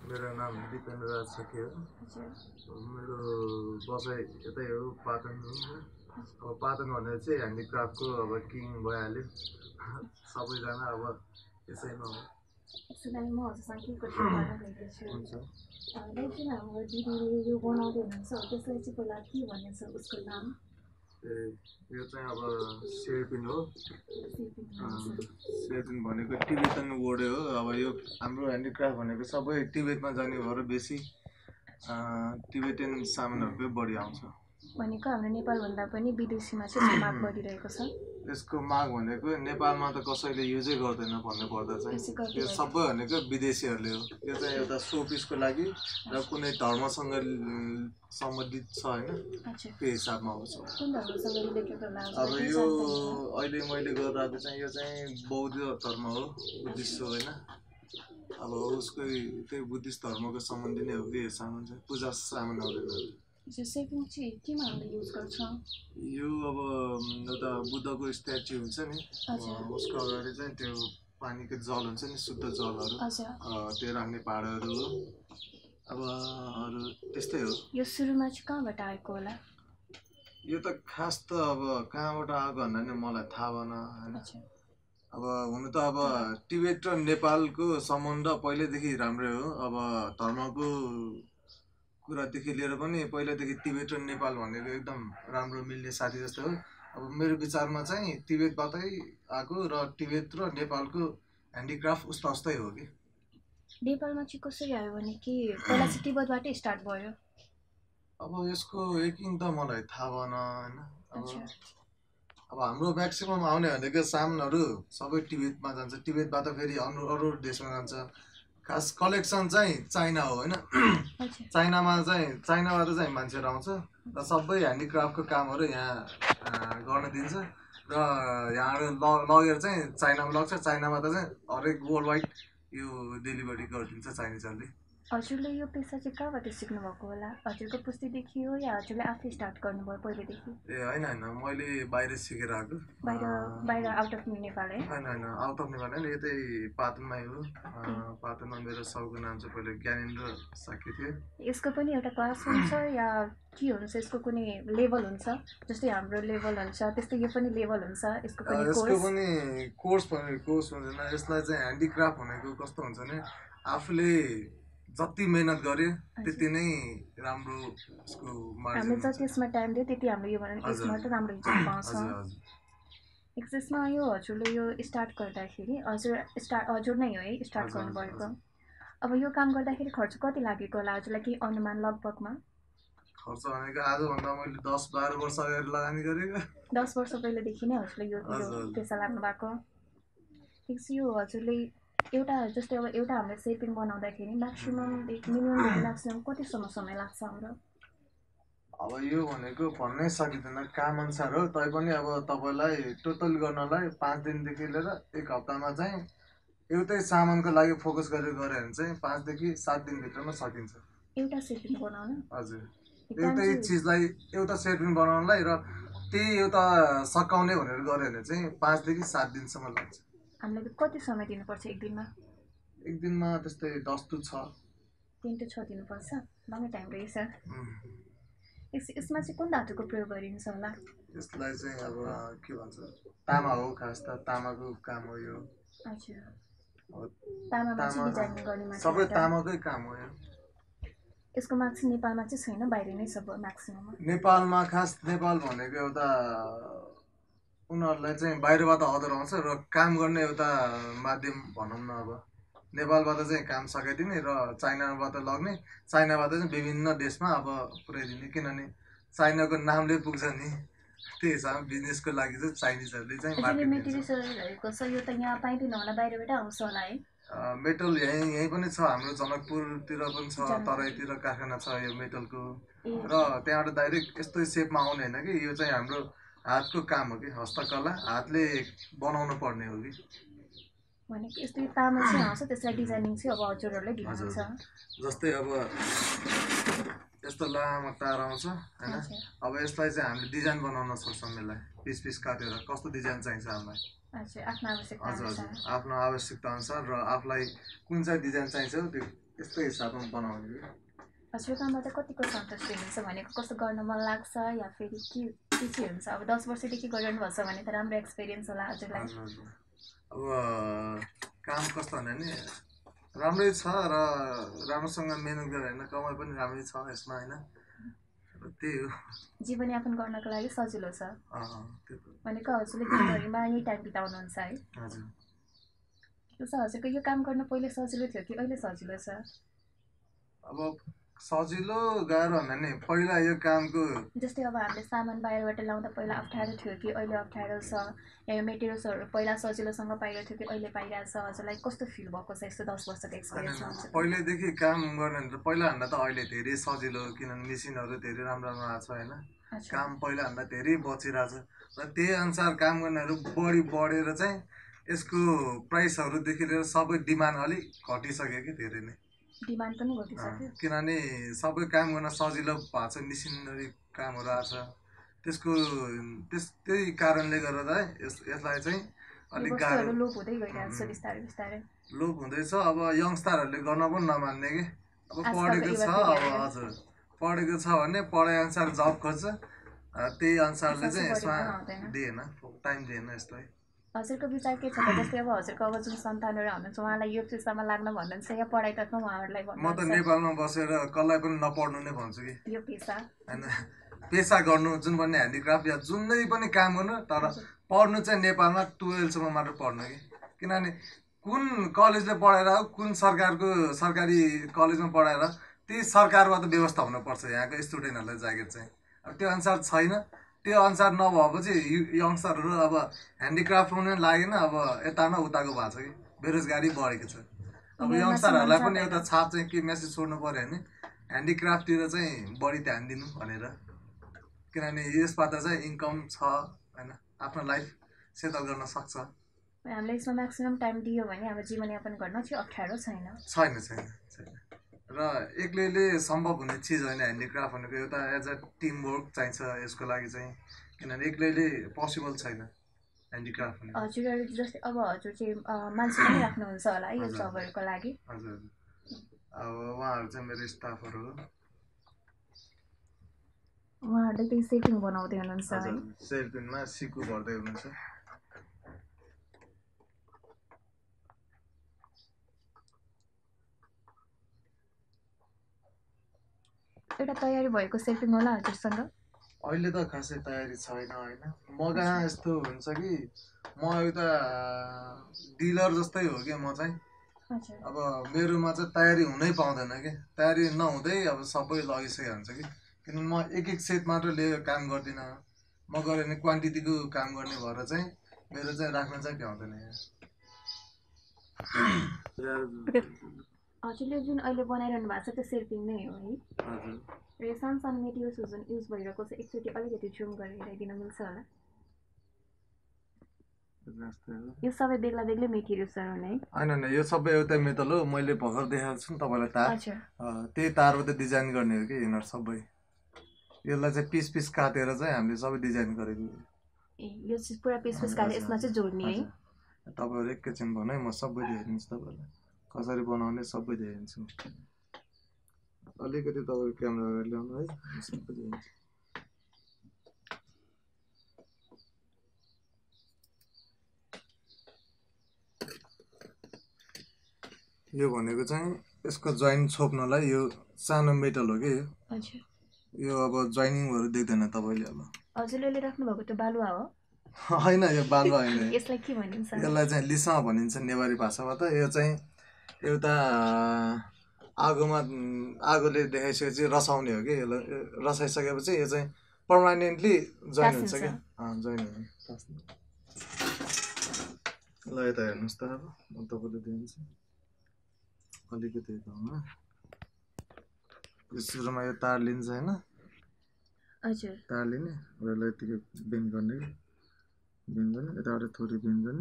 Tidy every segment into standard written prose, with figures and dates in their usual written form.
मेरो नाम जितेन्द्र शक्य हो। मेरो बसाइ यतै हो पाटन हो। अब पाटन भनेर चाहिँ ह्यान्डिक्राफ्टको अब किङ भइहाल्यो सबैजना अब त्यसैमा हो। म हजुरसँग के question गर्न गइरहेछु जुन हाम्रो दिदीले यो बनाउँदै हुनुहुन्छ त्यसलाई चाहिँ पहिला के भनिन्छ उसको नाम? यो चाहिँ अब सेर्पिन हो। सेर्पिन भनेको टिबेटन वर्ड हो। अब यो हाम्रो ह्यान्डिक्राफ्ट भनेको सबै टिबेटमा जाने भएर बेसी टिबेटन सामानहरूकै बढी आउँछ। भनेको हाम्रो नेपालभन्दा पनि विदेशीमा चाहिँ यसको माग बढिरहेको छ। यसको माग भनेको नेपालमा त कसैले युजै गर्दैन भन्नुपर्दा चाहिँ यो सबै भनेको विदेशीहरूले हो। यो चाहिँ एउटा सो पिसको लागि र कुनै धर्मसँग सम्बन्धित छ होइन, त्यो हिसाबमा आउँछ। अब यो अहिले मैले गरिरहेको चाहिँ यो चाहिँ बौद्ध धर्म हो, बुद्धिस्ट हो होइन। अब उसको त्यही बुद्धिस्ट धर्मको सम्बन्धी नै हो कि यो सामान चाहिँ, पूजा सामान आउँदैन। यो अब एउटा बुद्धको स्ट्याचु हुन्छ नि, उसको अगाडि चाहिँ त्यो पानीको जल हुन्छ नि, शुद्ध जलहरू त्यो राख्ने पाहाडहरू हो। अब अरू त्यस्तै हो। यो सुरुमा चाहिँ कहाँबाट आएको होला? यो त खास त अब कहाँबाट आएको भन्दा नि मलाई थाहा भएन होइन। अब हुनु त अब टिबेट र नेपालको सम्बन्ध पहिल्यैदेखि राम्रै हो। अब धर्मको कुरादेखि लिएर पनि पहिलादेखि टिबेट र नेपाल भनेको एकदम राम्रो मिल्ने साथी जस्तो हो। अब मेरो विचारमा चाहिँ टिबेटबाटै आएको र टिबेट र नेपालको ह्यान्डिक्राफ्ट उस्ता उस्तै हो कि। नेपालमा चाहिँ कसरी आयो भने कि पहिला चाहिँ तिब्बतबाटै स्टार्ट भयो? अब यसको यकिन त मलाई थाहा भएन होइन। अब हाम्रो म्याक्सिमम आउने भनेको सामानहरू सबै टिबेटमा जान्छ, टिबेटबाट फेरि अरू देशमा जान्छ। खास कलेक्सन चाहिँ चाइना हो होइन। चाइनाबाट चाहिँ मान्छेहरू आउँछ र सबै ह्यान्डिक्राफ्टको कामहरू यहाँ गर्न दिन्छ र यहाँबाट लगेर चाहिँ चाइनामा लग्छ। चाइनाबाट चाहिँ हरेक वर्ल्ड वाइड यो डेलिभरी गरिदिन्छ चाइनिजहरूले। हजुरले यो पेसा चाहिँ कहाँबाट सिक्नु भएको होला? हजुरको पुस्तीदेखि हो या हजुरले आफै स्टार्ट गर्नुभयो पहिलेदेखि? ए होइन होइन, मैले बाहिर सिकेर आएको। बाहिर आउट अफ नेपाल है? होइन आउट अफ नेपाल होइन, यतै पाटनमै हो। पाटनमा मेरो सबको नाम चाहिँ पहिले ज्ञानेन्द्र साक्य थियो। यसको पनि एउटा क्लास हुन्छ या के हुन्छ? यसको कुनै लेभल हुन्छ? जस्तै हाम्रो लेभल हुन्छ त्यस्तै यो पनि लेभल हुन्छ? यसको पनि कोर्स हुँदैन। यसलाई चाहिँ ह्यान्डिक्राफ्ट भनेको कस्तो हुन्छ भने आफूले जति मेहनत गरे त्यति नै राम्रो यसको मार्जिन। हामीले जति यसमा टाइम दियो त्यति हाम्रो यो यसमा त राम्रो इज्जत पाउँछ। यसमा यो हजुरले यो स्टार्ट गर्दाखेरि हजुर नै हो है स्टार्ट गर्नुभएको? अब यो काम गर्दाखेरि खर्च कति लागेको होला हजुरलाई? केही अनुमान लगभगमा? खर्च भनेको आजभन्दा मैले 10-12 वर्ष अगाडि लगानी गरेको। 10 वर्ष पहिलेदेखि नै हजुरले यो पेसा लाग्नु भएको? यो हजुरले एउटा जस्तै अब एउटा हामीले सेपिङ बनाउँदाखेरि मिनिममदेखि म्याक्सिमम कतिसम्म समय लाग्छ हाम्रो? अब यो भनेको भन्नै सकिँदैन, काम अनुसार हो। तैपनि अब तपाईँलाई टोटल गर्नलाई 5 दिनदेखि लिएर 1 हप्तामा चाहिँ एउटै सामानको लागि फोकस गरेर गऱ्यो भने चाहिँ 5 देखि 7 दिनभित्रमा सकिन्छ एउटा सेपिङ बनाउन। हजुर, एउटै चिजलाई एउटा सेपिङ बनाउनलाई र त्यही एउटा सकाउने भनेर गऱ्यो भने चाहिँ 5 देखि 7 दिनसम्म लाग्छ। हामीले कति समय दिनुपर्छ एक दिनमा? एक दिनमा त्यस्तै 10 to 6 दिनुपर्छ। लामो टाइम रहेछ। यसमा चाहिँ कुन धातुको प्रयोग गरिन्छ होला? यसलाई चाहिँ अब के भन्छ, तामा हो खास त, तामाको काम हो यो। अच्छा, तामामा चाहिँ डिजाइन गर्ने मान्छे सबै तामाकै काम हो यो। यसको माग चाहिँ नेपालमा चाहिँ छैन, बाहिर नै सब म्याक्सिमम? नेपालमा खास नेपाल भनेको एउटा उनीहरूलाई चाहिँ बाहिरबाट अर्डर आउँछ र काम गर्ने एउटा माध्यम भनौँ न। अब नेपालबाट चाहिँ काम सकाइदिने र चाइनाबाट लग्ने, चाइनाबाट चाहिँ विभिन्न देशमा अब पुऱ्याइदिने। किनभने चाइनाको नामले पुग्छ नि, त्यही हिसाबमा बिजनेसको लागि चाहिँ चाइनिजहरूले चाहिँ मेटेरियल्सहरूको छ यो त यहाँ पाइँदैन होला, बाहिरबाट आउँछ होला है? मेटल यहीँ पनि छ, हाम्रो जनकपुरतिर पनि छ, तराईतिर कारखाना छ यो मेटलको। र त्यहाँबाट डाइरेक्ट यस्तो सेपमा आउने होइन कि, यो चाहिँ हाम्रो हातको काम हो कि, हस्तकला, हातले बनाउनु पर्ने हो कि। भनेको यस्तै तामा चाहिँ आउँछ, त्यसलाई डिजाइनिङ चाहिँ अब हजुरहरूले दिनुहुन्छ? जस्तै अब यस्तो लामो तार आउँछ होइन। अब यसलाई चाहिँ हामीले डिजाइन बनाउन सक्छौँ। यसलाई पिस पिस काटेर कस्तो डिजाइन चाहिन्छ हामीलाई। आफ्नो आवश्यकता अनुसार। आफ्नो आवश्यकता अनुसार र आफूलाई कुन चाहिँ डिजाइन चाहिन्छ त्यो यस्तै हिसाबमा बनाउने कि हजुर कामबाट कतिको सन्तुष्टि हुन्छ भनेको कस्तो गर्न मन लाग्छ या फेरि के चाहिँ हुन्छ अब 10 वर्षदेखि गरिरहनु भएको छ भने त राम्रो एक्सपिरियन्स होला हजुरलाई अब काम कस्तो भने नि राम्रै छ र राम्रोसँग मेहनत गरेर होइन कमाइ पनि राम्रै छ यसमा होइन त्यही हो जीवनयापन गर्नको लागि सजिलो छ त्यो भनेको हजुरले दिनभरिमा यही टाइम बिताउनुहुन्छ है हजुर त्यसो हजुरको यो काम गर्न पहिले सजिलो थियो कि अहिले सजिलो छ अब सजिलो गाह्रो भन्दा नि पहिला यो कामको जस्तै अब हामीले सामान बाहिरबाट ल्याउँदा पहिला अप्ठ्यारो थियो कि अहिले अप्ठ्यारो छ या यो मेटेरियल्सहरू पहिला सजिलोसँग पाइरहेको थियो कि अहिले पाइरहेको छ हजुरलाई कस्तो फिल भएको छ यस्तो 10 वर्षको एक्सपिरियन्समा पहिल्यैदेखि काम गर्ने पहिलाभन्दा त अहिले धेरै सजिलो किनभने मेसिनहरू धेरै राम्रो राम्रो आएको छ होइन काम पहिलाभन्दा धेरै बचिरहेको छ र त्यही अनुसार काम गर्नेहरू बढेर चाहिँ यसको प्राइसहरूदेखि लिएर सबै डिमान्ड अलिक घटिसक्यो कि धेरै नै डिमान्ड पनि घटिसक्यो किनभने सबै काम गर्न सजिलो भएको छ मेसिनरी कामहरू आएको छ त्यसको त्यही कारणले गर्दा यसलाई चाहिँ अलिक गाह्रो लोप हुँदै गइरहेको छ बिस्तारै बिस्तारै लोप हुँदैछ अब यङ्स्टरहरूले गर्न पनि नमान्ने कि अब पढेको छ अब हजुर पढेको छ भने पढाइअनुसार जब खोज्छ त्यही अनुसारले चाहिँ यसमा दिएन टाइम दिएन यसलाई हजुरको विचार के छ त जस्तै अब हजुरको अब जुन सन्तानहरू हुनुहुन्छ उहाँलाई यो पेसामा लाग्न भन्नुहुन्छ या पढाइतर्फ उहाँहरूलाई म त नेपालमा बसेर कसलाई पनि नपढ्नु नै भन्छु कि यो पेसा होइन पेसा गर्नु जुन पनि ह्यान्डिक्राफ्ट या जुनै पनि काम गर्नु तर पढ्नु चाहिँ नेपालमा 12सम्म मात्र पढ्नु कि किनभने कुन कलेजले पढाएर कुन सरकारी कलेजमा पढाएर त्यही सरकारबाट व्यवस्था हुनुपर्छ यहाँको स्टुडेन्टहरूलाई जागिर चाहिँ अब त्यो अनुसार छैन त्यो अनुसार नभएपछि यङ्स्टरहरू अब ह्यान्डिक्राफ्ट पनि लागेन अब यता न उताको भएको छ कि बेरोजगारी बढेको छ अब यङ्स्टरहरूलाई पनि एउटा छाप चाहिँ के मेसेज छोड्नु पऱ्यो भने ह्यान्डिक्राफ्टतिर चाहिँ बढी ध्यान दिनु भनेर किनभने यसबाट चाहिँ इन्कम छ होइन आफ्नो लाइफ सेटल गर्न सक्छ हामीले यसमा म्याक्सिमम टाइम दियो भने हाम्रो जीवनयापन गर्न चाहिँ अप्ठ्यारो छैन र एक्लैले सम्भव हुने चिज होइन ह्यान्डिक्राफ्ट भनेको एउटा एज अ टिम वर्क चाहिन्छ यसको लागि चाहिँ किनभने एक्लैले पोसिबल छैन ह्यान्डिक्राफ्ट हजुर जस्तै अब हजुर चाहिँ मान्छे पनि राख्नुहुन्छ होला है यो जबहरूको लागि हजुर अब उहाँहरू चाहिँ मेरो स्टाफहरू हो उहाँहरूले त्यही सेटिङ बनाउँदै हुनुहुन्छ है सेल्फिनमा सिकु भर्दै हुनुहुन्छ एउटा तयारी भएको सेटिङ होला हजुरसँग अहिले त खासै तयारी छैन होइन म कहाँ यस्तो हुन्छ कि म एउटा डिलर जस्तै हो कि म चाहिँ अब मेरोमा चाहिँ तयारी हुनै पाउँदैन कि तयारी नहुँदै अब सबै लगिसकेको हुन्छ कि किनभने म एक सेट मात्र लिएर काम गर्दिनँ म गऱ्यो भने क्वान्टिटीको काम गर्ने भएर चाहिँ मेरो चाहिँ राख्न चाहिँ भ्याउँदैन हजुरले जुन अहिले बनाइरहनु भएको छ त्यो सेल्फिङ नै हो है र यो सानो सानो मेटेरियल्सहरू जुन युज भइरहेको छ एकचोटि अलिकति जुम गरेर हेराइदिन मिल्छ होला यो सबै बेग्ला बेग्लै मेटेरियल्सहरू नै होइन यो सबै एउटा मेटल हो मैले भर्खर देखाएको छु नि तपाईँलाई तार त्यही तारबाट डिजाइन गर्ने हो कि यिनीहरू सबै यसलाई चाहिँ पिस पिस काटेर चाहिँ हामीले सबै डिजाइन गरेको यो चाहिँ पुरा पिस पिस काटेर यसमा चाहिँ जोड्ने है तपाईँहरू एकैछिन भन्नु है म सबै देखाइदिन्छु तपाईँलाई कसरी बनाउने सबै देखाइदिन्छु अलिकति तपाईँको क्यामेरा अगाडि ल्याउनु है सबै देखाइदिन्छु यो भनेको चाहिँ यसको जोइन छोप्नलाई यो सानो मेटल हो कि यो अब जोइनिङहरू देख्दैन तपाईँले अब हजुरले राख्नु भएको त्यो बालुवा हो होइन यो बालुवा होइन यसलाई के भनिन्छ यसलाई चाहिँ लिसा भनिन्छ नेवारी भाषाबाट यो चाहिँ एउटा आगोले देखाइसकेपछि रसाउने हो कि यसलाई रसाइसकेपछि यो चाहिँ पर्मानेन्टली जोइन हुन्छ कि जोइन हुने ल यता हेर्नुहोस् त अब म तपाईँले दिन्छु अलिकति सुरुमा यो तार लिन्छ होइन तार लिने र यसलाई यतिकै बेन्ड गर्ने यताबाट थोरै बेन्ड गर्ने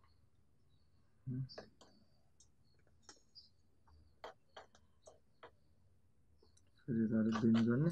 फेरि यताबाट बेन्ड गर्ने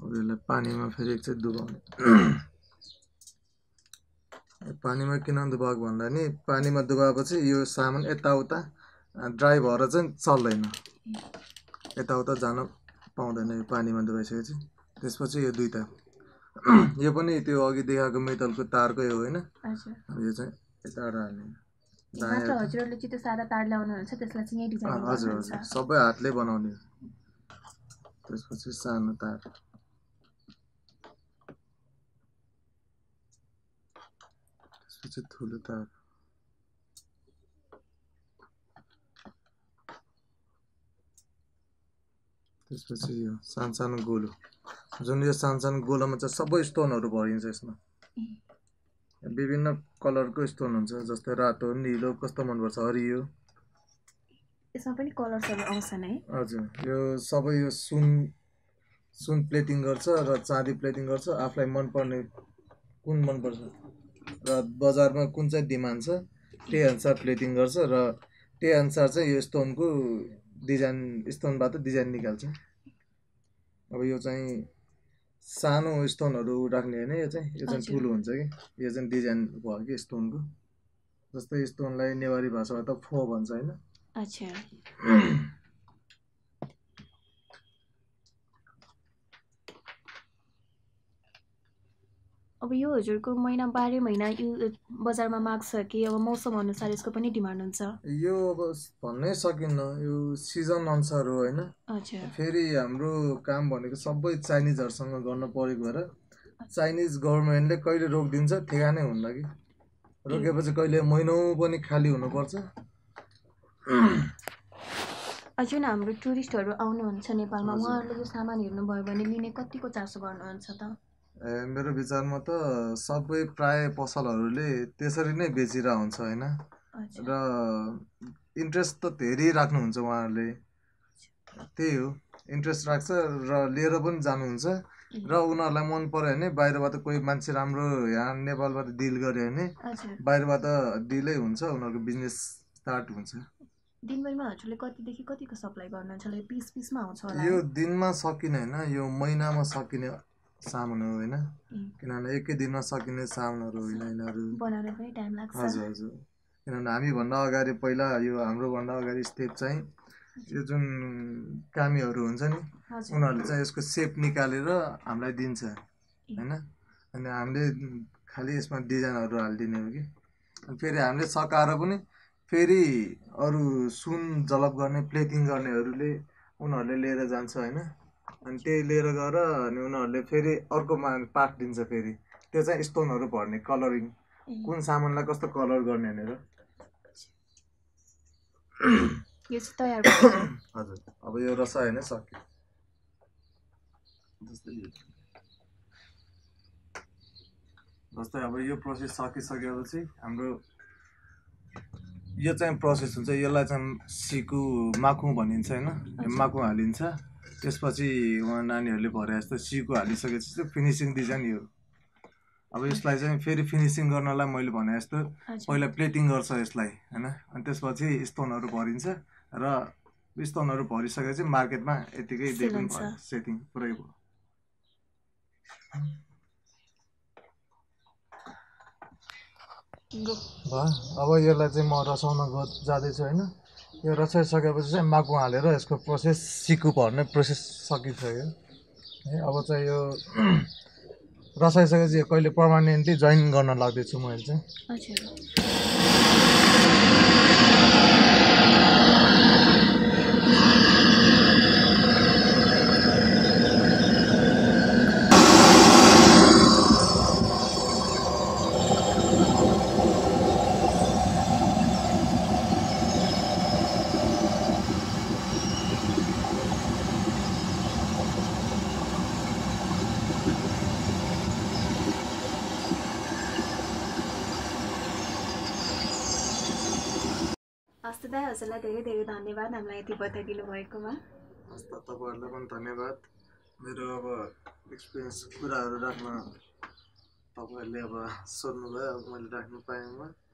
अब यसलाई पानीमा फेरि एकचोटि डुबाउने पानीमा किन डुबाएको भन्दा नि पानीमा डुबाएपछि यो सामान यताउता ड्राई भएर चाहिँ चल्दैन यताउता जान पाउँदैन यो पानीमा डुबाइसकेपछि त्यसपछि यो दुईटा यो पनि त्यो अघि देखाएको मेटलको तारकै हो होइन यो चाहिँ यताबाट हाल्ने मात्र हजुरले चाहिँ त्यो सादा तार ल्याउनु हुन्छ त्यसलाई चाहिँ यही डिजाइन हजुर हजुर सबै हातले बनाउने त्यसपछि सानो तार त्यसपछि ठुलो तार त्यसपछि यो सानो सानो गोलो जुन यो सानो सानो गोलोमा चाहिँ सबै स्टोनहरू भरिन्छ यसमा विभिन्न कलरको स्टोन हुन्छ जस्तै रातो निलो कस्तो मनपर्छ हरियो यसमा पनि कलर्सहरू आउँछन् है हजुर यो सबै यो सुन प्लेटिङ गर्छ र चाँदी प्लेटिङ गर्छ आफूलाई मनपर्ने कुन मनपर्छ र बजारमा कुन चाहिँ डिमान्ड छ त्यही अनुसार प्लेटिङ गर्छ र त्यही अनुसार चाहिँ यो स्टोनको डिजाइन स्टोनबाट डिजाइन निकाल्छ अब यो चाहिँ सानो स्टोनहरू राख्ने होइन यो चाहिँ ठुलो हुन्छ कि यो चाहिँ डिजाइन भयो कि स्टोनको जस्तै स्टोनलाई नेवारी भाषाबाट फो भन्छ होइन अच्छा अब यो हजुरको महिना 12 महिना यो बजारमा माग छ कि अब मौसम अनुसार यसको पनि डिमान्ड हुन्छ यो अब भन्नै सकिन्न यो सिजन अनुसार हो होइन फेरि हाम्रो काम भनेको सबै चाइनिजहरूसँग गर्न परेको भएर चाइनिज गभर्मेन्टले कहिले रोकिदिन्छ ठेगानै हुन्न कि रोकेपछि कहिले महिनौ पनि खाली हुनुपर्छ जुन हाम्रो टुरिस्टहरू आउनुहुन्छ नेपालमा उहाँहरूले यो सामान हेर्नुभयो भने लिने कतिको चासो गर्नुहुन्छ त मेरो विचारमा त सबै प्राय पसलहरूले त्यसरी नै बेचिरहेको हुन्छ होइन र इन्ट्रेस्ट त धेरै राख्नुहुन्छ उहाँहरूले त्यही हो इन्ट्रेस्ट राख्छ र लिएर पनि जानुहुन्छ र उनीहरूलाई मन पर्यो भने बाहिरबाट कोही मान्छे राम्रो यहाँ नेपालबाट डिल गर्यो भने बाहिरबाट डिलै हुन्छ उनीहरूको बिजनेस स्टार्ट हुन्छ दिनभरिमा हजुरले कतिदेखि कतिको सप्लाई गर्नुहुन्छ पिसमा आउँछ होला यो दिनमा सकिने होइन यो महिनामा सकिने सामान हो होइन किनभने एकै दिनमा सकिने सामानहरू होइन यिनीहरू बनाउन पनि टाइम लाग्छ हजुर हजुर किनभने हामीभन्दा अगाडि पहिला यो हाम्रोभन्दा अगाडि स्टेप चाहिँ यो जुन कामीहरू हुन्छ नि उनीहरूले चाहिँ यसको सेप निकालेर हामीलाई दिन्छ होइन अनि हामीले खालि यसमा डिजाइनहरू हालिदिने हो कि फेरि हामीले सकाएर पनि फेरि अरू सुन जलप गर्ने प्लेटिङ गर्नेहरूले उनीहरूले लिएर जान्छ होइन अनि त्यही लिएर गएर अनि उनीहरूले फेरि अर्कोमा पार्ट दिन्छ फेरि त्यो चाहिँ स्टोनहरू भर्ने कलरिङ कुन सामानलाई कस्तो कलर गर्ने भनेर यो चाहिँ तयार हजुर अब यो रसायन नै सक्यो जस्तै अब यो प्रोसेस सकिसकेपछि हाम्रो यो चाहिँ प्रोसेस हुन्छ यसलाई चाहिँ सिकु माकु भनिन्छ होइन माकु हालिन्छ त्यसपछि उहाँ नानीहरूले भरे जस्तो सिकु हालिसकेपछि चाहिँ फिनिसिङ डिजाइन यो अब यसलाई चाहिँ फेरि फिनिसिङ गर्नलाई मैले भने जस्तो पहिला प्लेटिङ गर्छ यसलाई होइन अनि त्यसपछि स्टोनहरू भरिन्छ र स्टोनहरू भरिसकेपछि मार्केटमा यतिकै देखिन्छ सेटिङ पुरै भयो अब यसलाई चाहिँ म रसाउन जाँदैछु होइन यो रसाइसकेपछि चाहिँ माकु हालेर यसको प्रोसेस सिकु भर्ने प्रोसेस सकिसक्यो है अब चाहिँ यो रसाइसकेपछि कहिले पर्मानेन्टली जोइन गर्न लाग्दैछु मैले चाहिँ दाइ हजुरलाई धेरै धेरै धन्यवाद हामीलाई यति बताइदिनु भएकोमा तपाईँहरूलाई पनि धन्यवाद मेरो अब एक्सपिरियन्स कुराहरू राख्न तपाईँहरूले अब सोध्नुभयो अब मैले राख्नु पाएँ